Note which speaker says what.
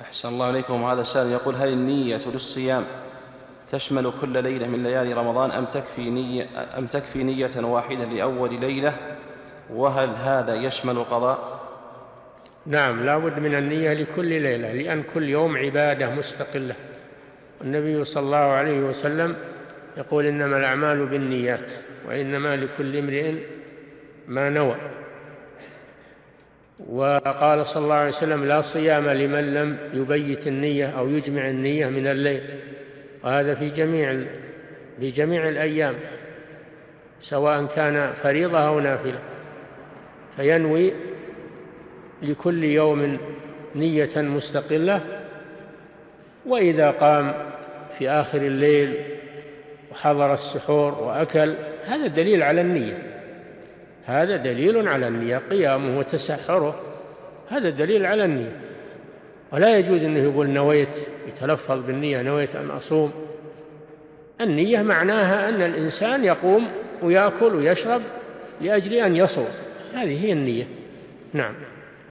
Speaker 1: أحسن الله إليكم. هذا السائل يقول: هل النية للصيام تشمل كل ليلة من ليالي رمضان أم تكفي نية واحدة لأول ليلة؟ وهل هذا يشمل قضاء؟
Speaker 2: نعم، لا بد من النية لكل ليلة، لأن كل يوم عبادة مستقلة. النبي صلى الله عليه وسلم يقول: إنما الأعمال بالنيات وإنما لكل امرئ ما نوى. وقال صلى الله عليه وسلم: لا صيام لمن لم يبيت النية أو يجمع النية من الليل. وهذا في جميع الأيام، سواء كان فريضة أو نافلة، فينوي لكل يوم نية مستقلة. وإذا قام في آخر الليل وحضر السحور وأكل، هذا دليل على النية، هذا دليل على النية. قيامه وتسحره هذا دليل على النية. ولا يجوز أنه يقول نويت، يتلفظ بالنية: نويت أن أصوم. النية معناها أن الإنسان يقوم ويأكل ويشرب لأجل أن يصوم، هذه هي النية. نعم.